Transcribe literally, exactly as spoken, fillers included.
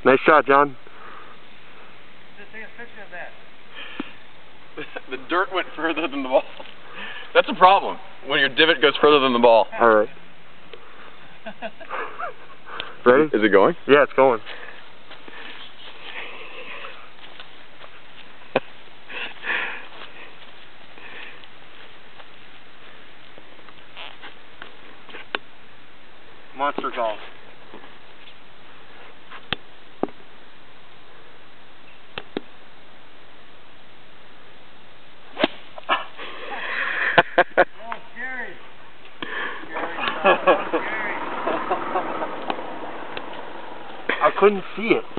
Nice shot, John. Just take a picture of that. The dirt went further than the ball. That's a problem, when your divot goes further than the ball. Alright. Ready? Is it going? Yeah, it's going. Monster golf. Oh, Gary. Gary, no, Gary. I couldn't see it.